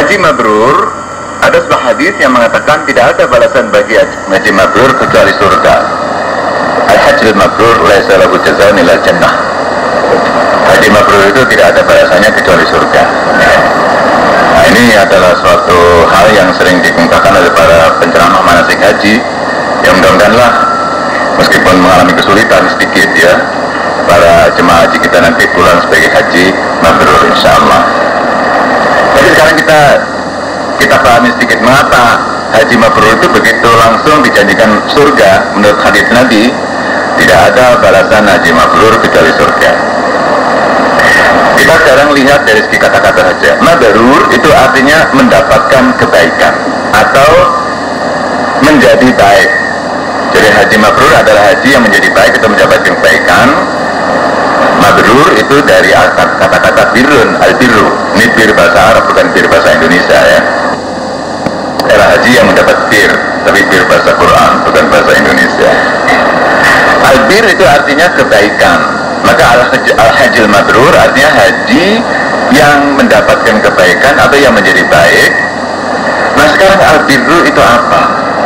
Haji mabrur, ada sebuah hadis yang mengatakan tidak ada balasan bagi haji mabrur kecuali surga. Al-hajjul mabrur laisa lahu jazaa'un illa jannah. Haji mabrur itu tidak ada balasannya kecuali surga. Nah, ini adalah suatu hal yang sering dikemukakan oleh para penceramah manasik haji. Yang mudah-mudahanlah meskipun mengalami kesulitan sedikit ya, para jemaah haji kita nanti pulang sebagai haji mabrur insyaallah. Jadi sekarang kita pahami sedikit mengapa haji mabrur itu begitu langsung dijanjikan surga. Menurut hadis Nabi, tidak ada balasan haji mabrur kecuali surga. Kita sekarang lihat dari segi kata-kata saja. Mabrur itu artinya mendapatkan kebaikan atau menjadi baik. Jadi haji mabrur adalah haji yang menjadi baik atau mendapatkan kebaikan. Mabrur itu dari kata-kata birrun, al-birru. Ini bir bahasa Arab, bukan bir bahasa Indonesia ya. Adalah haji yang mendapat bir, tapi bir bahasa Quran, bukan bahasa Indonesia. Al-bir itu artinya kebaikan. Maka al-hajjul mabrur artinya haji yang mendapatkan kebaikan atau yang menjadi baik. Nah sekarang al-birru itu apa?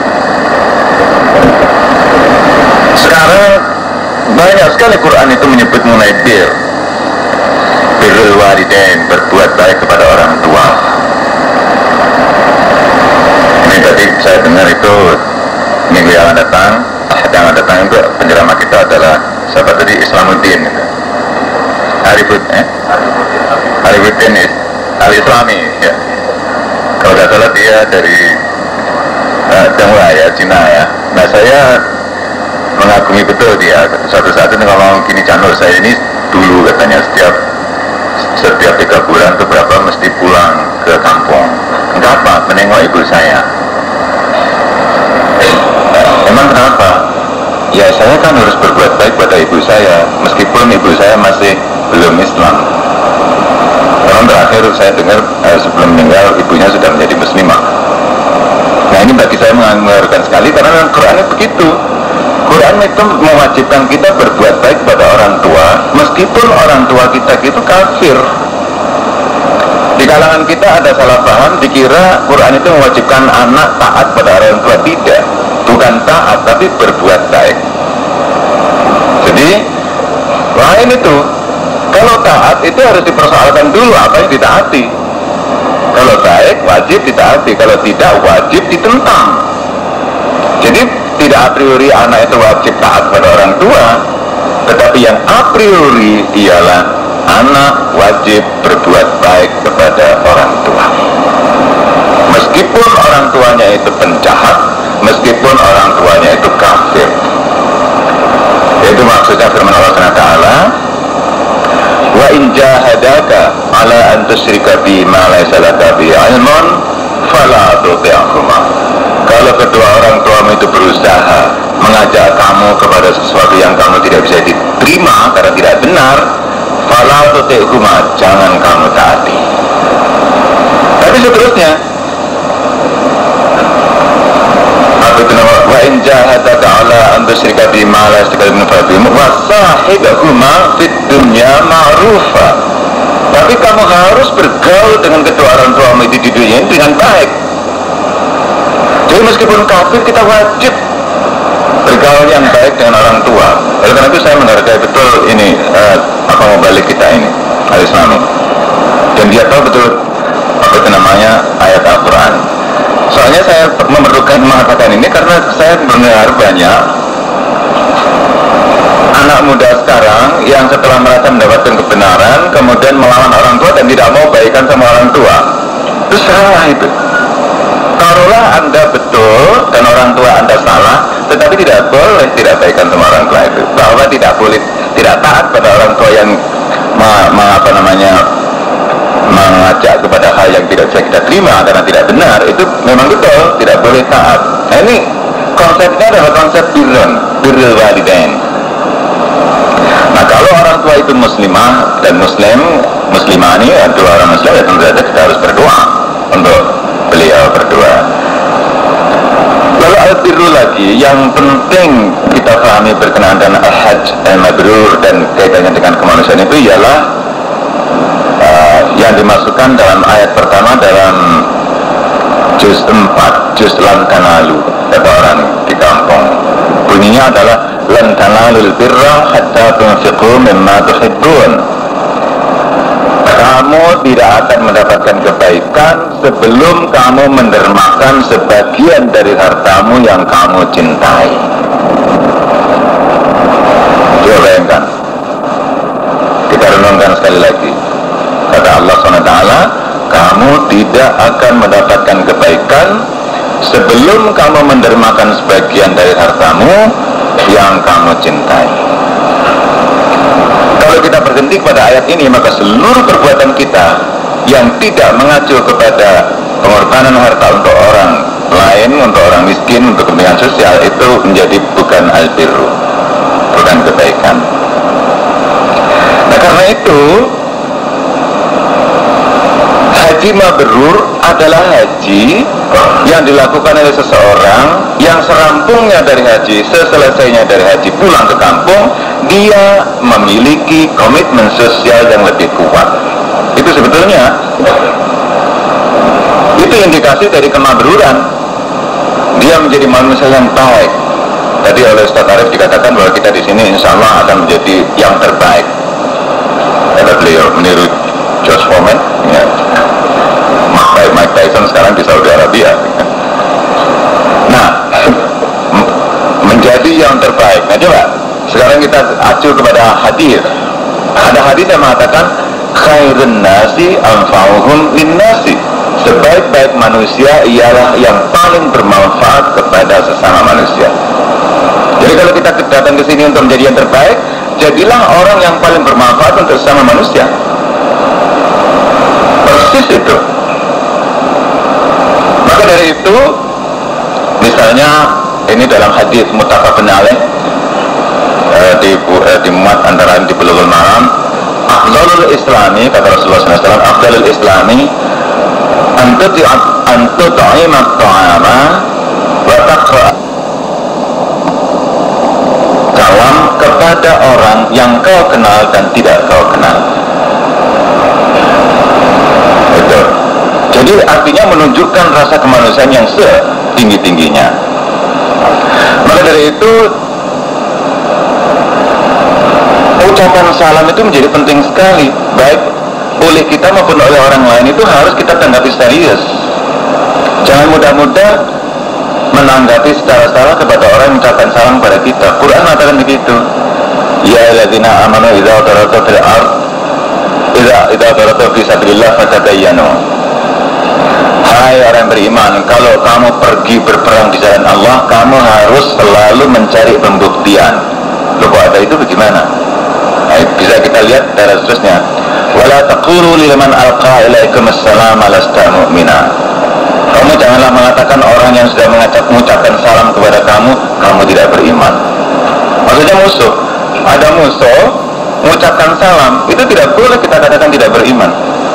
Sekarang banyak sekali Quran itu menyebut mengenai bir. Birrul walidain, berbuat baik kepada orang tua. Ini tadi saya dengar itu minggu yang datang itu penceramah kita adalah siapa tadi, Islamuddin Arifuddin Al-Islami ya. Kalau tidak salah dia dari Tionghoa ya, Cina ya. Nah saya mengagumi betul dia. Suatu saat ini ngomong gini, Canur saya ini dulu katanya setiap 3 bulan itu berapa mesti pulang ke kampung. Kenapa? Menengok ibu saya. Emang kenapa? Ya saya kan harus berbuat baik pada ibu saya, meskipun ibu saya masih belum Islam. Tahun terakhir saya dengar sebelum meninggal ibunya sudah menjadi muslimah. Nah ini bagi saya menghargai sekali karena Qurannya begitu. Quran itu mewajibkan kita berbuat baik pada orang tua, meskipun orang tua kita itu kafir. Di kalangan kita ada salah paham, dikira Quran itu mewajibkan anak taat pada orang tua. Tidak, bukan taat, tapi berbuat baik. Jadi lain itu. Kalau taat itu harus dipersoalkan dulu apa yang ditaati. Kalau baik wajib ditaati, kalau tidak wajib ditentang. Jadi tidak a priori anak itu wajib taat pada orang tua, tetapi yang a priori ialah anak wajib berbuat baik kepada orang tua, meskipun orang tuanya itu penjahat, meskipun orang tuanya itu kafir. Itu maksudnya firman Allah SWT, wa in jahadaka ala an tusyrika bi ma laysa laka bi ilmun fala tuti'huma. Kalau kedua orang tuamu itu berusaha mengajak kamu kepada sesuatu yang kamu tidak bisa diterima karena tidak benar, fala tuti'huma, jangan kamu taati. Tapi seterusnya, wa in jahadaka ala an tusyrika bima la yastaqil min fadhim wa sahibahuma fid dunya ma'rufa. Tapi kamu harus bergaul dengan kedua orang tuamu itu di dunia ini dengan baik. Jadi meskipun kafir kita wajib bergaul yang baik dengan orang tua. Oleh karena itu saya menghargai betul ini apa mau balik kita ini al-Islami. Dan dia tahu betul apa itu namanya ayat Al-Quran. Soalnya saya memerlukan mengatakan ini karena saya mendengar banyak anak muda sekarang yang setelah merasa mendapatkan kebenaran kemudian melawan orang tua dan tidak mau baikan sama orang tua. Itu salah itu. Taruhlah Anda betul dan orang tua Anda salah, tetapi tidak boleh tidak baikan sama orang tua itu. Bahwa tidak boleh tidak taat pada orang tua yang mengajak kepada hal yang tidak bisa kita terima karena tidak benar, itu memang betul tidak boleh taat. Nah ini konsepnya adalah konsep birrul walidain. Nah kalau orang tua itu muslimah dan muslimah ini dua orang muslim, ya tentu saja kita harus berdoa untuk beliau berdua. Lalu al-birru lagi yang penting kita pahami berkenaan dengan al-hajj al-mabrur dan kaitannya dengan kemanusiaan itu ialah yang dimasukkan dalam ayat pertama dalam juz 4, juz lan tanalu, kata orang di kampung. Bunyinya adalah lan tanalul birra hatta tunfiqu mimma tuhibbun. Kamu tidak akan mendapatkan kebaikan sebelum kamu mendermakan sebagian dari hartamu yang kamu cintai. Coba bayangkan, kita renungkan sekali lagi. Kata Allah SWT, kamu tidak akan mendapatkan kebaikan sebelum kamu mendermakan sebagian dari hartamu yang kamu cintai. Kalau kita berhenti pada ayat ini, maka seluruh perbuatan kita yang tidak mengacu kepada pengorbanan harta untuk orang lain, untuk orang miskin, untuk kepentingan sosial, itu menjadi bukan al-birru, bukan kebaikan. Nah, karena itu haji mabrur adalah haji yang dilakukan oleh seseorang yang serampungnya dari haji, seselesainya dari haji pulang ke kampung, dia memiliki komitmen sosial yang lebih kuat. Itu sebetulnya itu indikasi dari kemabruran. Dia menjadi manusia yang baik. Tadi oleh Ustaz Arif dikatakan bahwa kita di sini insya Allah akan menjadi yang terbaik. Kata beliau meniru George Foreman, ya. Mike Tyson sekarang di Saudi Arabia. Nah, menjadi yang terbaik. Nah, coba sekarang kita acu kepada hadis. Ada hadis yang mengatakan khairun nasi anfa'uhum linnasi. Sebaik-baik manusia ialah yang paling bermanfaat kepada sesama manusia. Jadi kalau kita datang ke sini untuk menjadi yang terbaik, jadilah orang yang paling bermanfaat untuk sesama manusia. Persis itu. Maka dari itu, misalnya ini dalam hadis muttafaqun alaih, dimuat antara di Bulughul Maram, afdalul islami, kata Rasulullah SAW, afdalul islami antut'ima ta'ama wa taqra salam kepada orang yang kau kenal dan tidak kau kenal. Itu. Jadi artinya menunjukkan rasa kemanusiaan yang setinggi-tingginya. Maka dari itu ucapan salam itu menjadi penting sekali, baik oleh kita maupun oleh orang lain. Itu harus kita tanggapi serius. Jangan mudah-mudah menanggapi secara salah kepada orang yang mengucapkan salam pada kita. Quran mengatakan begitu. Ya alladzina amanu idza daratu fil ard idza daratu fi sabilillah fatadayyanu. Hai orang beriman, kalau kamu pergi berperang di jalan Allah, kamu harus selalu mencari pembuktian. Loh, kok ada itu bagaimana? Nah, bisa kita lihat dari seterusnya. Wala taqulu liman alqa ilaikum assalam lasta mu'mina. Kamu janganlah mengatakan orang yang sudah mengucapkan salam kepada kamu, kamu tidak beriman. Maksudnya musuh. Ada musuh mengucapkan salam, itu tidak boleh kita katakan tidak beriman.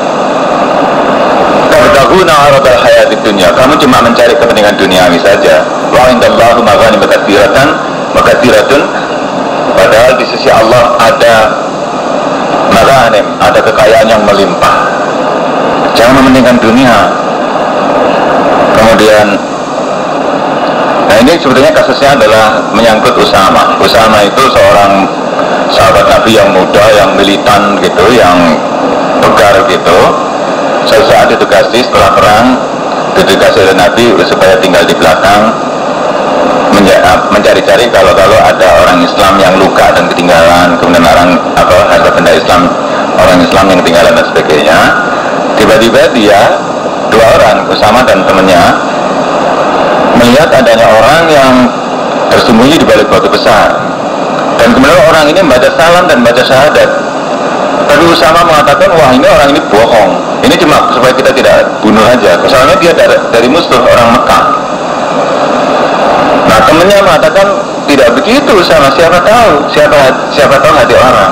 Tabtaguna 'aradal hayatid dunya. Kamu cuma mencari kepentingan duniawi saja. Wa indallahu maghanim katsiratun. Padahal di sisi Allah ada maghanim, ada kekayaan yang melimpah. Jangan mementingkan dunia. Kemudian, nah ini sebetulnya kasusnya adalah menyangkut Usama. Usama itu seorang sahabat Nabi yang muda, yang militan gitu, yang tegar gitu. Suatu saat ditugasi setelah perang, ditugasi oleh Nabi supaya tinggal di belakang, mencari-cari kalau ada orang Islam yang luka dan ketinggalan, kemudian harta benda Islam, orang Islam yang ketinggalan dan sebagainya. Tiba-tiba dia, dua orang, Usama dan temannya, melihat adanya orang yang tersembunyi di balik batu besar, dan kemudian orang ini membaca salam dan membaca syahadat. Tapi Usama mengatakan, wah ini orang ini bohong, ini cuma supaya kita tidak bunuh aja, soalnya dia dari musuh orang Mekah. Nah, temannya mengatakan tidak begitu Usama, siapa tahu hati orang.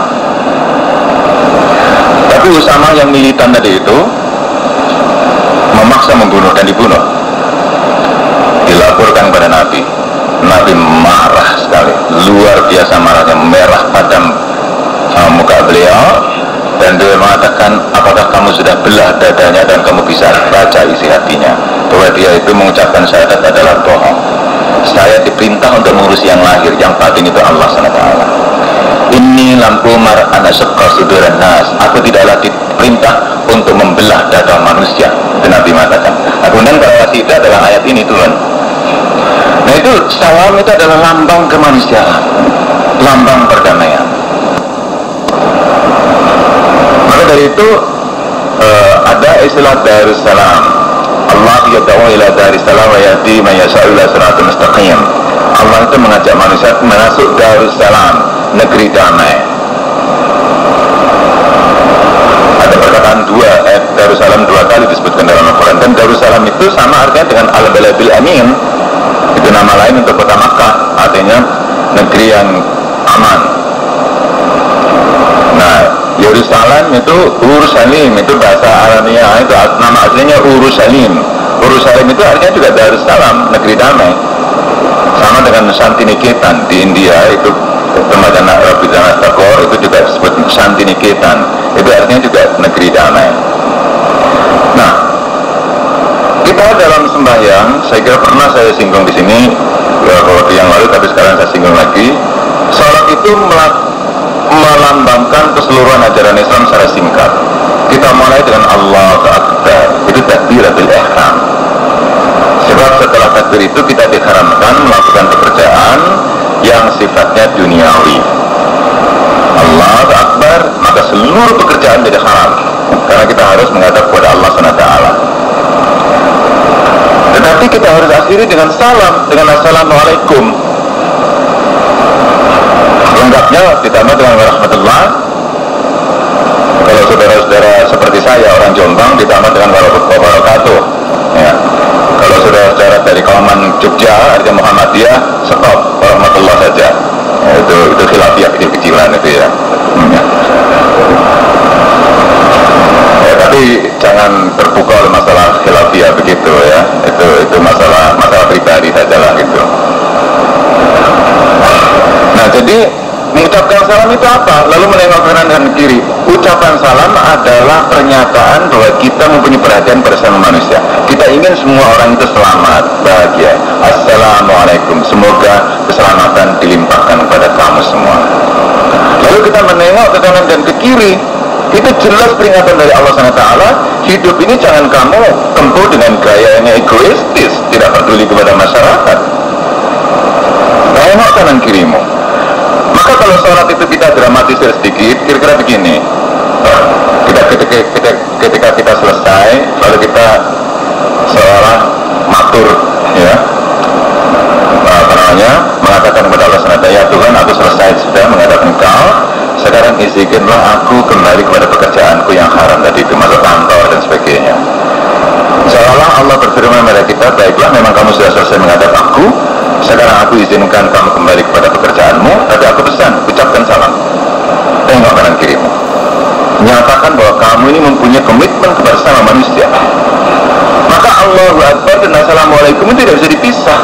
Tapi Usama yang militan tadi itu memaksa membunuh dan dibunuh. Dilaporkan pada Nabi. Nabi marah sekali, luar biasa marahnya, merah padam muka beliau, dan dia mengatakan, apakah kamu sudah belah dadanya dan kamu bisa baca isi hatinya? bahwa dia itu mengucapkan syahadat adalah bohong. Saya diperintah untuk mengurusi yang lahir, yang batin itu Allah SWT. Ini lampu mar ana syaqqa suduran nas. Aku tidaklah diperintah untuk membelah dada manusia. Itu Nabi mengatakan. Kemudian para wasidah dalam ayat ini turun. Nah itu salam itu adalah lambang kemanusiaan, lambang perdamaian. Maka dari itu ada istilah Darussalam. Allah yad'u ila Darussalam wa yahdi man yasha'u ila siratal mustaqim. Allah itu mengajak manusia masuk Darussalam, negeri damai. Ada perkataan dua, Darussalam dua kali disebutkan dalam Al-Quran. Dan Darussalam itu sama artinya dengan Al-Baladil Amin. Itu nama lain untuk kota Makkah, artinya negeri yang aman. Nah, Yerusalem itu Urushalim, itu bahasa Arabia, itu nama aslinya Urushalim. Urushalim itu artinya juga Darussalam, negeri damai. Sama dengan Santiniketan di India, itu tempat anak Rabindranath Tagore, itu juga disebut Santiniketan. Itu artinya juga negeri damai. Nah, kita dalam sembahyang, saya kira pernah saya singgung di sini waktu yang lalu, tapi sekarang saya singgung lagi. Salat itu melambangkan keseluruhan ajaran Islam secara singkat. Kita mulai dengan Allahu Akbar, itu takbiratul ihram. Sebab setelah takbir itu kita diharamkan melakukan pekerjaan yang sifatnya duniawi. Allahu Akbar, maka seluruh pekerjaan jadi haram, karena kita harus menghadap kepada Allah SWT. Tetapi kita harus akhiri dengan salam, dengan Assalamualaikum. Lengkapnya ditambah dengan warahmatullah. Kalau saudara-saudara seperti saya orang Jombang ditambah dengan warahmatullahi wabarakatuh. Ya. Kalau saudara-saudara dari kauman Jogja, artinya Muhammadiyah, stop, warahmatullah saja. Ya, itu khilafiyah kecil-kecilan itu ya. Ya, tapi jangan terbuka oleh masalah khilafiyah begitu ya. Itu masalah pribadi sajalah gitu. Nah, jadi mengucapkan salam itu apa? Lalu menengok kanan dan kiri. Ucapan salam adalah pernyataan bahwa kita mempunyai perhatian pada sama manusia. Kita ingin semua orang itu selamat, bahagia. Assalamualaikum. Semoga keselamatan dilimpahkan kepada kamu semua. Lalu kita menengok ke kanan dan ke kiri. Itu jelas peringatan dari Allah SWT. Hidup ini jangan kamu tempuh dengan gaya yang egoistis, tidak peduli kepada masyarakat. Tengok kanan kirimu. Maka kalau sholat itu kita dramatisir sedikit, kira-kira begini. Ketika kita selesai, lalu kita seolah matur, ya, mengatakan kepada Allah SWT, ya Tuhan, aku selesai sudah menghadap Engkau. Sekarang izinkanlah aku kembali kepada pekerjaanku yang haram tadi, itu masuk kantor dan sebagainya. Seolah Allah berfirman kepada kita, baiklah, memang kamu sudah selesai menghadap aku. Sekarang aku izinkan kamu kembali kepada pekerjaanmu, tapi aku pesan, ucapkan salam. Tengok kanan kirimu. Nyatakan bahwa kamu ini mempunyai komitmen kepada sama manusia. Maka Allahu Akbar dan Assalamualaikum itu tidak bisa dipisah.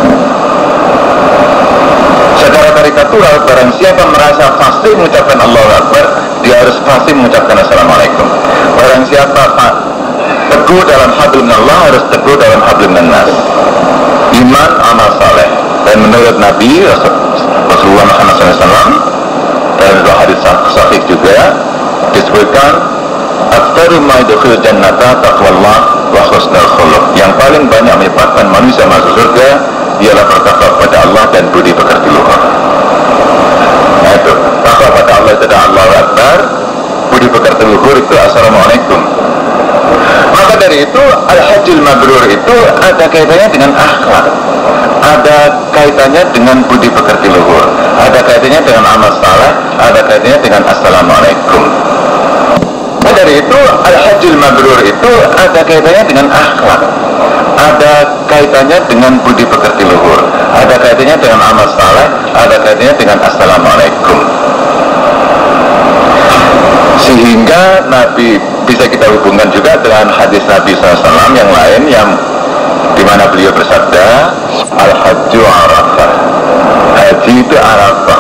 Secara karikatural, barang siapa merasa fasih mengucapkan Allahu Akbar, dia harus fasih mengucapkan Assalamualaikum. Barang siapa teguh dalam hablum minallah, harus teguh dalam hablum minannas. Iman, amal saleh. Dan menurut Nabi Rasulullah Muhammad SAW dalam hadis sahih juga disebutkan, aktsharu ma yadkhulul jannata taqwallah wa husnul khuluq. Yang paling banyak menyebabkan manusia masuk surga ialah bertakwa kepada Allah dan budi pekerti luhur. Nah itu, takwa kepada Allah itu adalah Allahu Akbar, budi pekerti luhur itu Assalamualaikum. Maka dari itu Al-Hajjul Mabrur itu ada kaitannya dengan akhlak, ada kaitannya dengan budi pekerti luhur, ada kaitannya dengan amal saleh, ada kaitannya dengan Assalamualaikum. Maka dari itu Al-Hajjul Mabrur itu ada kaitannya dengan akhlak, ada kaitannya dengan budi pekerti luhur, ada kaitannya dengan amal saleh, ada kaitannya dengan Assalamualaikum. Sehingga Nabi bisa kita hubungkan juga dengan hadis Nabi SAW yang lain, yang dimana beliau bersabda, Al-Hajju Arafah, haji itu Arafah.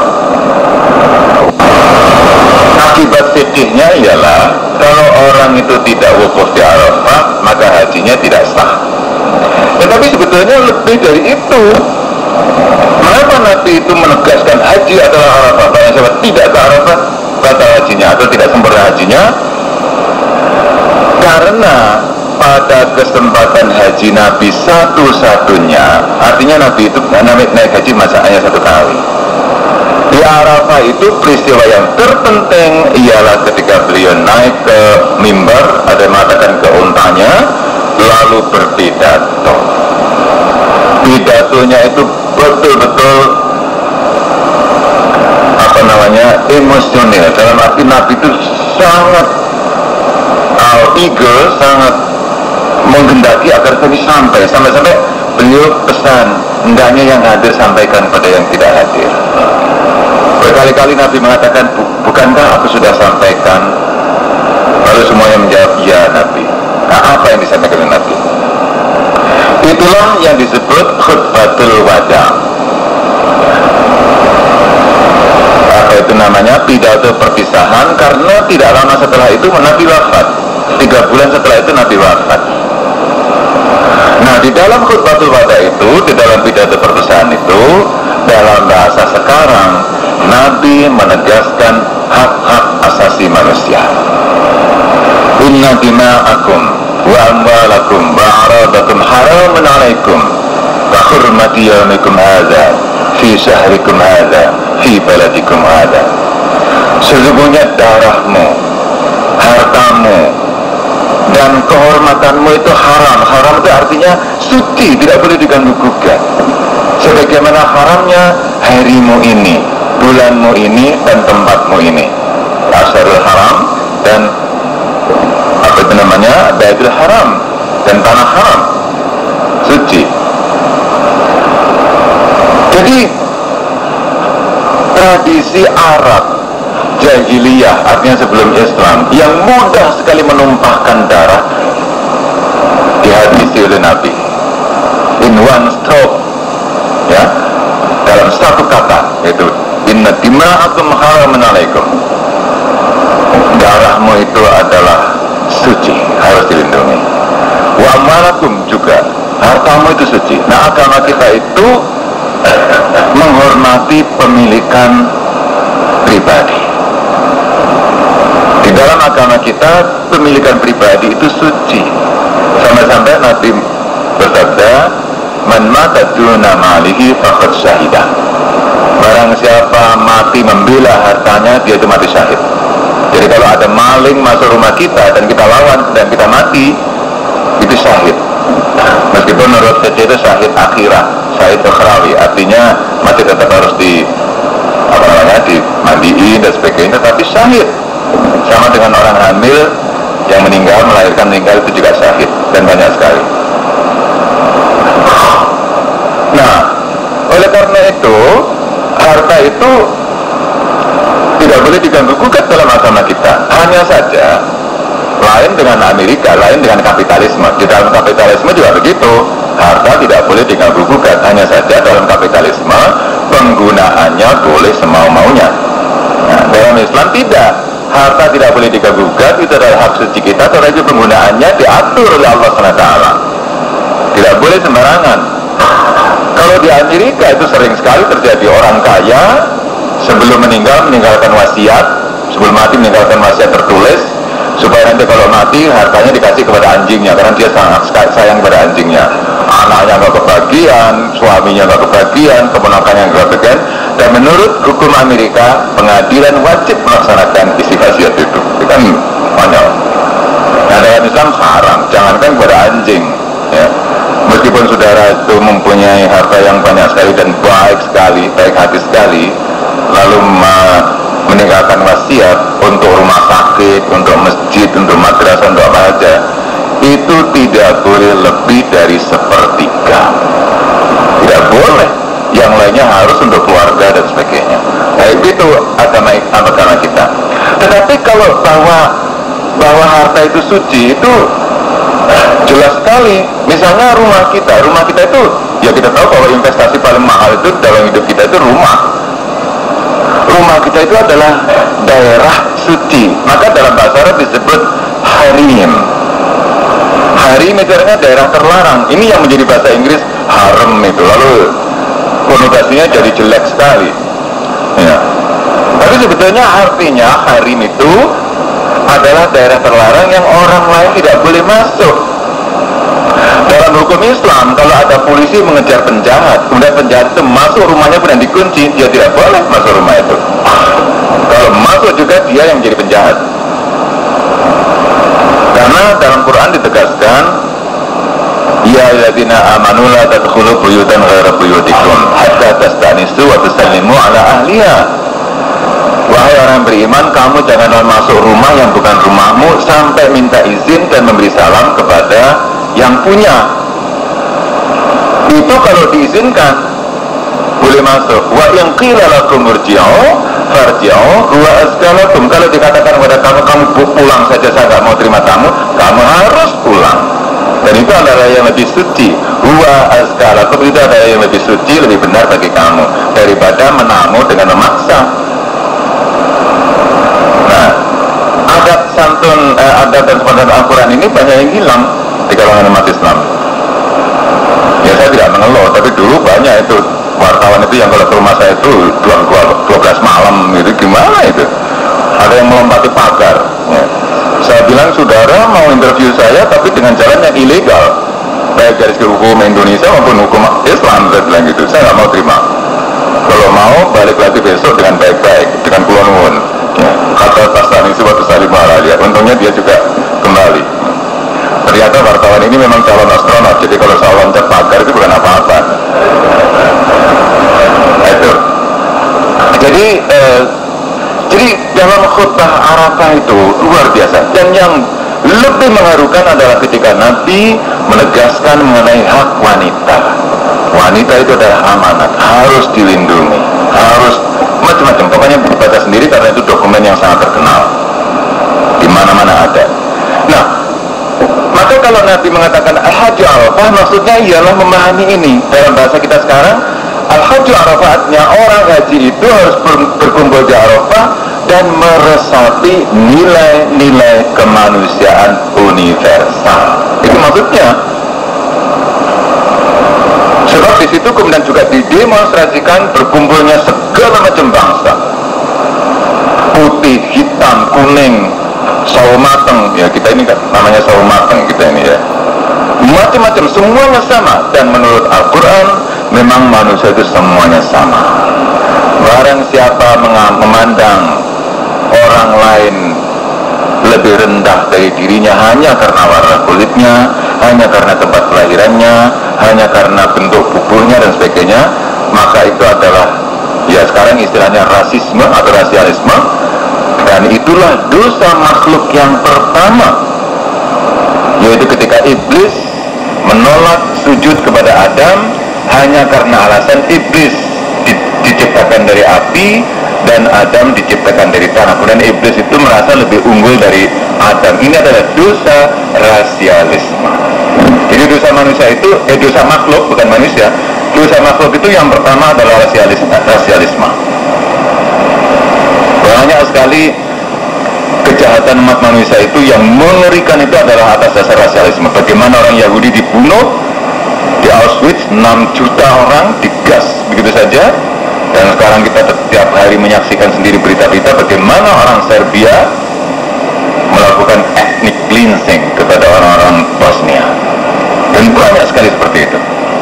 Akibat fikihnya ialah kalau orang itu tidak wukuf di Arafah, maka hajinya tidak sah. sebetulnya lebih dari itu. Mengapa Nabi itu menegaskan haji adalah Arafah? Banyak sahabat tidak ke Arafah, batal hajinya atau tidak sempurna hajinya, karena pada kesempatan haji Nabi satu-satunya, artinya Nabi itu naik haji masa hanya satu kali. Di Arafah itu peristiwa yang terpenting ialah ketika beliau naik ke mimbar, ada yang mengatakan ke untanya, lalu berpidato. Pidatonya itu betul-betul emosional, dalam arti Nabi itu sangat eager, sangat menggendaki agar tadi sampai beliau pesan, hendaknya yang hadir sampaikan pada yang tidak hadir. Berkali-kali Nabi mengatakan, bukankah aku sudah sampaikan? Lalu semuanya menjawab, ya Nabi. Nah, apa yang disampaikan oleh Nabi? Itulah yang disebut khutbatul wada. Apa itu namanya? Pidato perpisahan, karena tidak lama setelah itu Nabi wafat. 3 bulan setelah itu Nabi wafat. Nah, di dalam khutbatul wada itu, di dalam pidato perpisahan itu, dalam bahasa sekarang, Nabi menegaskan hak-hak asasi manusia. Inna dima'akum wa amwalakum wa aradakum haramun alaikum wa hurmati yaumikum hadha fi syahrikum hadha fi baladikum hadha. Sesungguhnya darahmu, hartamu, dan kehormatanmu itu haram. Haram itu artinya suci, tidak boleh diganggu-gugat. Sebagaimana haramnya harimu ini, bulanmu ini, dan tempatmu ini. Asyarul haram dan apa itu namanya, Baitul haram dan tanah haram, suci. Jadi tradisi Arab jahiliyah, artinya sebelum Islam, yang mudah sekali menumpahkan darah, dihabisi oleh Nabi in one stroke, ya, dalam satu kata, yaitu inna dima'akum haramun alaikum. Darahmu itu adalah suci, harus dilindungi. Wa amwalakum juga, hartamu itu suci. Nah, agama kita itu menghormati pemilikan pribadi. Di dalam agama kita, pemilikan pribadi itu suci. Sampai-sampai Nabi bersabda, man mata duna malihi faqad syahidah. Barang siapa mati membela hartanya, dia itu mati syahid. Jadi kalau ada maling masuk rumah kita dan kita lawan dan kita mati, itu syahid. Meskipun menurut PC itu syahid akhirah, syahid ukhrawi, artinya masih tetap harus dimandiin dan sebagainya, tetapi syahid. Sama dengan orang hamil yang meninggal, melahirkan meninggal, itu juga syahid, dan banyak sekali. Nah, oleh karena itu, harta itu tidak boleh diganggu-gugat dalam agama kita. Hanya saja lain dengan Amerika, lain dengan kapitalisme. Di dalam kapitalisme juga begitu, harta tidak boleh diganggu-gugat. Hanya saja dalam kapitalisme penggunaannya boleh semau-maunya. Nah, dalam Islam tidak, harta tidak boleh diganggu-gugat, itu adalah hak suci kita, tetapi penggunaannya diatur oleh Allah SWT. Tidak boleh sembarangan. Kalau di Amerika itu sering sekali terjadi, orang kaya sebelum meninggalkan wasiat, sebelum mati meninggalkan wasiat tertulis, supaya nanti kalau mati hartanya dikasih kepada anjingnya, karena dia sangat sayang kepada anjingnya. Anaknya nggak kebagian, suaminya nggak kebagian, keponakannya nggak kebagian. Dan menurut hukum Amerika, pengadilan wajib melaksanakan isi wasiat itu. Itu kan banyak. Nah, dalam Islam haram, jangankan kepada anjing, ya. Meskipun saudara itu mempunyai harta yang banyak sekali dan baik sekali, baik hati sekali, lalu meninggalkan wasiat untuk rumah sakit, untuk masjid, untuk madrasah, untuk apa saja, itu tidak boleh lebih dari 1/3. Tidak boleh. Yang lainnya harus untuk keluarga dan sebagainya. Nah, itu agama kita. Tetapi kalau bahwa harta itu suci, itu jelas sekali. Misalnya rumah kita itu, ya kita tahu bahwa investasi paling mahal itu dalam hidup kita itu rumah kita itu adalah daerah suci. Maka dalam bahasa Arab disebut harim. Harim itu artinya daerah terlarang. Ini yang menjadi bahasa Inggris harem itu, lalu konotasinya jadi jelek sekali ya. Tapi sebetulnya artinya harim itu adalah daerah terlarang yang orang lain tidak boleh masuk. Dalam hukum Islam, kalau ada polisi mengejar penjahat, kemudian penjahat itu masuk rumahnya kemudian dikunci, dia tidak boleh masuk rumah itu. Kalau masuk juga dia yang menjadi penjahat. Karena dalam Quran ditegaskan, ya alladzina amanu la tadkhulu buyutan ghaira buyutikum hatta tastanisu wa tusallimu ala ahliha. Wahai orang beriman, kamu janganlah masuk rumah yang bukan rumahmu sampai minta izin dan memberi salam kepada yang punya. Itu kalau diizinkan boleh masuk. Wa in qila lakum irji'u farji'u huwa azka lakum. Kalau dikatakan kepada kamu pulang saja, saya tidak mau terima kamu harus pulang. Dan itu adalah yang lebih suci. Huwa azka lakum, itu adalah yang lebih suci, lebih benar bagi kamu daripada menamu dengan memaksa. Nah, adab santun, adab dan spontan Al-Quran ini banyak yang hilang di kalangan umat Islam. Ya saya tidak mengeluh, tapi dulu banyak itu wartawan itu yang kalau ke rumah saya itu 12 malam gitu, gimana itu? Ada yang melompati pagar ya. Saya bilang, saudara mau interview saya tapi dengan jalan yang ilegal, baik dari segi hukum Indonesia maupun hukum Islam. Saya bilang gitu, saya nggak mau terima. Kalau mau balik lagi besok dengan baik-baik, dengan kulon nuwun ya. Kata Tasani suatu salim ya. Untungnya dia juga kembali. Ternyata wartawan ini memang calon astronot, jadi kalau saya loncat pagar itu bukan apa-apa. Itu. Jadi dalam khutbah Arafah itu luar biasa. Dan yang lebih mengharukan adalah ketika Nabi menegaskan mengenai hak wanita. Wanita itu adalah amanat, harus dilindungi, harus macam-macam. Pokoknya dibaca sendiri karena itu dokumen yang sangat terkenal, di mana-mana ada. Nah, maka kalau Nabi mengatakan Al-Hajju Arafah, maksudnya ialah memahami ini. Dalam bahasa kita sekarang, Al-Hajju Arafah artinya orang haji itu harus berkumpul di Arafah dan meresapi nilai-nilai kemanusiaan universal. Itu maksudnya. Sebab di situ kemudian juga didemonstrasikan berkumpulnya segala macam bangsa, putih, hitam, kuning, sawo mateng, ya kita ini kan namanya sawo mateng kita ini ya, macam-macam, semuanya sama. Dan menurut Al-Quran memang manusia itu semuanya sama. Barang siapa memandang orang lain lebih rendah dari dirinya hanya karena warna kulitnya, hanya karena tempat kelahirannya, hanya karena bentuk tubuhnya dan sebagainya, maka itu adalah ya sekarang istilahnya rasisme atau rasialisme. Dan itulah dosa makhluk yang pertama, yaitu ketika iblis menolak sujud kepada Adam hanya karena alasan iblis diciptakan dari api dan Adam diciptakan dari tanah. Kemudian iblis itu merasa lebih unggul dari Adam. Ini adalah dosa rasialisme. Jadi dosa manusia itu, dosa makhluk bukan manusia. Dosa makhluk itu yang pertama adalah rasialisme. Banyak sekali kejahatan umat manusia itu yang mengerikan itu adalah atas dasar rasialisme. Bagaimana orang Yahudi dibunuh di Auschwitz, 6 juta orang digas begitu saja. Dan sekarang kita setiap hari menyaksikan sendiri berita-berita bagaimana orang Serbia melakukan ethnic cleansing kepada orang-orang Bosnia. Dan banyak sekali seperti itu.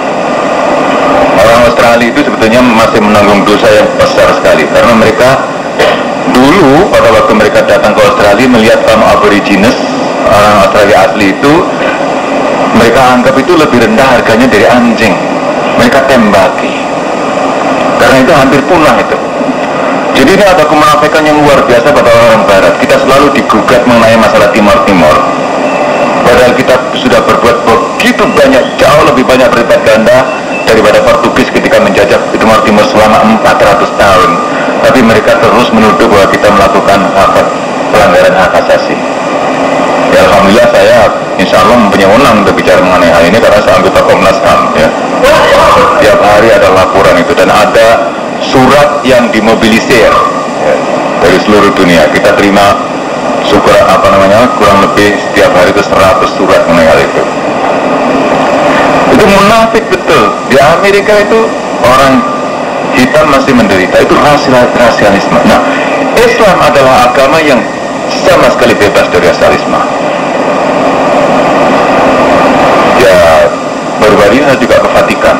Orang Australia itu sebetulnya masih menanggung dosa yang besar sekali, karena mereka dulu pada waktu mereka datang ke Australia melihat kaum aborigines, orang Australia asli itu, mereka anggap itu lebih rendah harganya dari anjing. Mereka tembaki karena itu hampir punah itu. Jadi ini ada kemunafikan yang luar biasa pada orang Barat. Kita selalu digugat mengenai masalah Timor-Timor, padahal kita sudah berbuat begitu banyak, jauh lebih banyak berlipat ganda daripada Portugis ketika menjajah Timor-Timor selama 400 tahun. Tapi mereka terus menuduh bahwa kita melakukan pelanggaran hak asasi. Ya, alhamdulillah saya insya Allah mempunyai wewenang untuk bicara mengenai hal ini karena saya anggota Komnas HAM ya. Tiap hari ada laporan itu dan ada surat yang dimobilisir ya, dari seluruh dunia. Kita terima syukur kurang lebih setiap hari itu 100 surat mengenai itu. Itu munafik betul. Di Amerika itu orang hitam masih menderita, itu rasialisme. Nah, Islam adalah agama yang sama sekali bebas dari rasialisme. Ya, baru-baru ini juga ke Vatikan.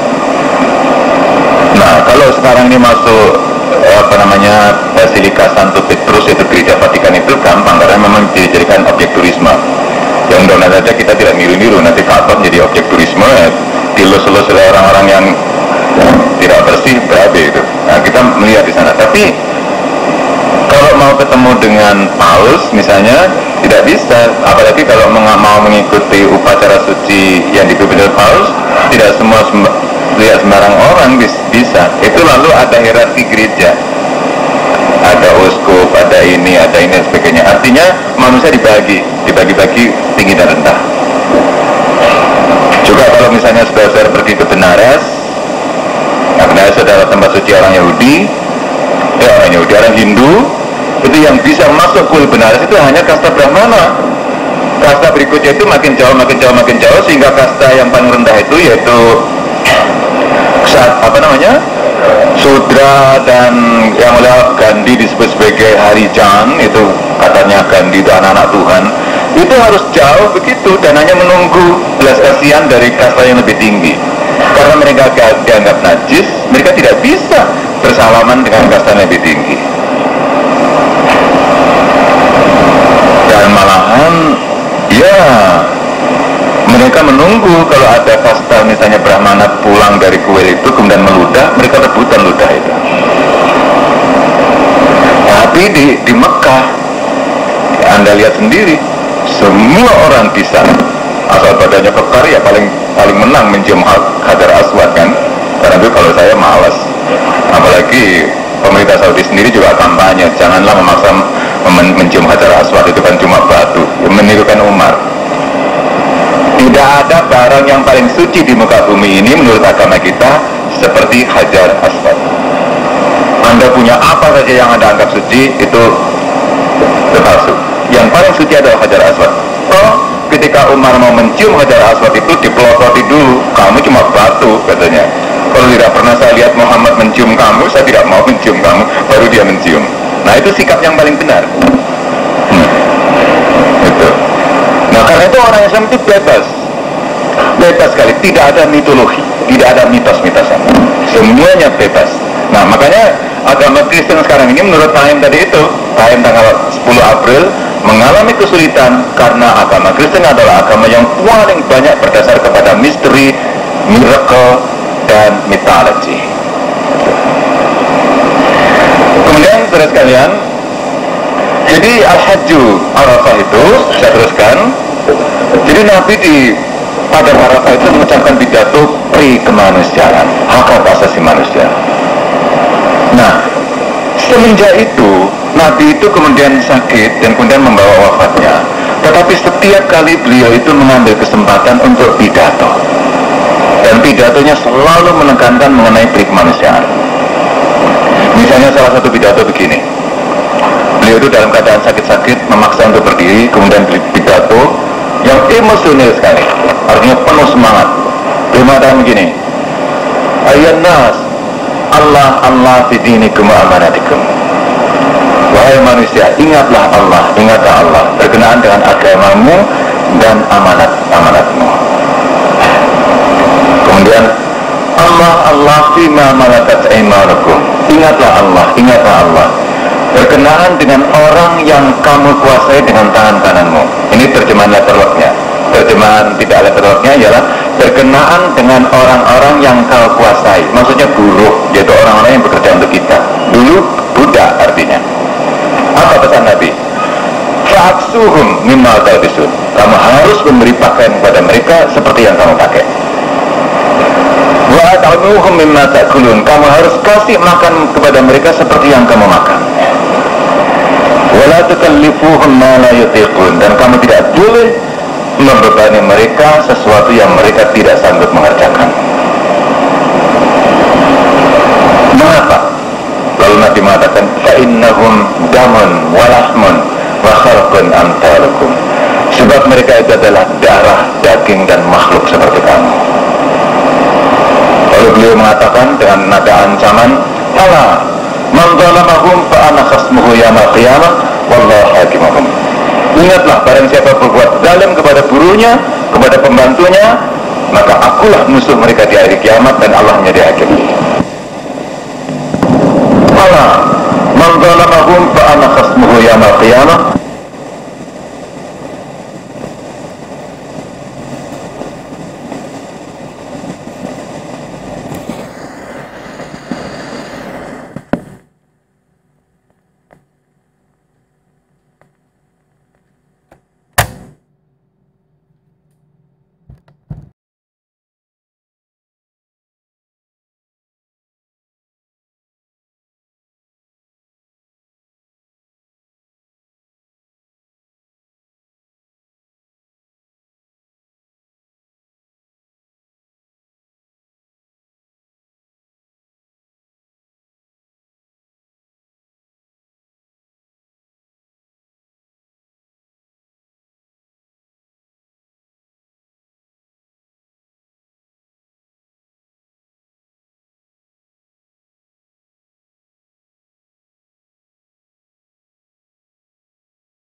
Nah, kalau sekarang ini masuk Basilika Santo Petrus, itu gereja Vatikan, itu gampang karena memang dijadikan objek turisme. Yang mudah-mudahan saja kita tidak niru-niru, nanti kantor jadi objek turisme, dilus-lus oleh orang-orang yang tidak bersih, berabe itu. Nah, kita melihat di sana. Tapi kalau mau ketemu dengan Paus misalnya, tidak bisa. Apalagi kalau mau mengikuti upacara suci yang dipimpin oleh Paus, tidak semua lihat sembarang orang bisa. Itu lalu ada hierarki gereja, ada uskup, ada ini dan sebagainya. Artinya manusia dibagi-bagi tinggi dan rendah. Juga kalau misalnya saudara pergi ke Benares, Benares adalah tempat suci orang Yahudi, orang Hindu, itu yang bisa masuk kuil Benares itu hanya kasta Brahmana. Kasta berikutnya itu makin jauh, sehingga kasta yang paling rendah itu yaitu Sudra, dan yang oleh Gandhi disebut sebagai Harijan, itu katanya Gandhi itu anak-anak Tuhan, itu harus jauh begitu dan hanya menunggu belas kasihan dari kasta yang lebih tinggi. Karena mereka dianggap najis, mereka tidak bisa bersalaman dengan kasta yang lebih tinggi. Dan malahan mereka menunggu kalau ada kasta misalnya Brahmana pulang dari kuil itu kemudian meludah, mereka rebutan ludah itu. Tapi di Mekah, Anda lihat sendiri, semua orang bisa, asal badannya kekar, ya paling menang mencium Hajar Aswad kan. Karena itu kalau saya malas, apalagi pemerintah Saudi sendiri juga kampanye, janganlah memaksa mencium Hajar Aswad, itu kan cuma batu, menirukan Umar. Tidak ada barang yang paling suci di muka bumi ini menurut agama kita seperti Hajar Aswad. Anda punya apa saja yang Anda anggap suci, itu palsu. Yang paling suci adalah Hajar Aswad. Ketika Umar mau mencium Hajar Aswad itu dipelototi dulu, kamu cuma batu katanya. Kalau tidak pernah saya lihat Muhammad mencium kamu, saya tidak mau mencium kamu, baru dia mencium. Nah, itu sikap yang paling benar. Itu. Nah, karena itu orang Islam itu bebas sekali, tidak ada mitologi, tidak ada mitos-mitosan, semuanya bebas. Nah, makanya agama Kristen sekarang ini menurut Taim tadi itu, Taim tanggal 10 April mengalami kesulitan karena agama Kristen adalah agama yang paling banyak berdasar kepada misteri, miracle, dan mythology. Kemudian saudara sekalian, jadi Al-Hajju Arafah itu, saya teruskan, jadi Nabi pada Arafah itu mengucapkan pidato kemanusiaan, hak asasi manusia. Nah, semenjak itu Nabi itu kemudian sakit dan kemudian membawa wafatnya. Tetapi setiap kali beliau itu mengambil kesempatan untuk pidato, dan pidatonya selalu menekankan mengenai kemanusiaan. Misalnya salah satu pidato begini, beliau itu dalam keadaan sakit-sakit memaksa untuk berdiri, kemudian pidato yang emosional sekali, artinya penuh semangat. Dia mengatakan begini, ayat nas, Allah fi dinikum wa amanatikum. Wahai manusia, ingatlah Allah berkenaan dengan agamamu dan amanat-amanatmu. Kemudian Allah fima malakat aimanukum. Ingatlah Allah berkenaan dengan orang yang kamu kuasai dengan tangan kananmu. Ini terjemahan letterlocknya. Terjemahan tidak letterlocknya ialah berkenaan dengan orang-orang yang kau kuasai. Maksudnya buruh, yaitu orang-orang yang bekerja untuk kita. Dulu budak artinya. Apa pesan Nabi? Fa'aksuhum mimma talbisun. Kamu harus memberi pakaian kepada mereka seperti yang kamu pakai. Wa'at'amuhum mimma ta'kulun. Kamu harus kasih makan kepada mereka seperti yang kamu makan. Wala tukallifuhum ma la yutiqun. Dan kamu tidak boleh membebani mereka sesuatu yang mereka tidak sanggup mengerjakan. Mengapa? Lalu Nabi mengatakan, fa'innahum damun walahmun wa khalqun amthalakum. Sebab mereka itu adalah darah, daging dan makhluk seperti kamu. Lalu beliau mengatakan dengan nada ancaman, "Ala man zalamahum fa ana khasmuhu yaumil qiyamah wallahu hakimuhum." Ingatlah, barang siapa berbuat zalim kepada burunya, kepada pembantunya, maka akulah musuh mereka di hari kiamat dan Allah menjadi hakim. Ala man zalamahum fa ana khasmuhu yaumil qiyamah